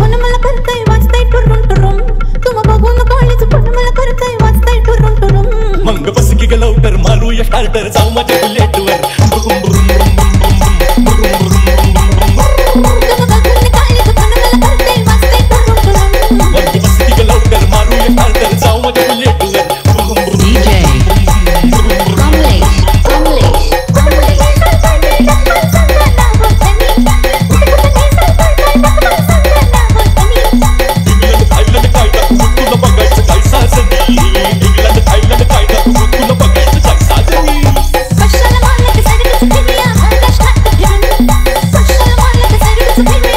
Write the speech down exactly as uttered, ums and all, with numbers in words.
मन मला करतय वाजतय टुरुम टुरुम तुम बघून कॉलेज पण मला करतय वाजतय टुरुम टुरुम मंग बस की ग लवकर मारूया स्टार्टर जाऊ माझ्या बुलेटवर बुरुम बुरुम Baby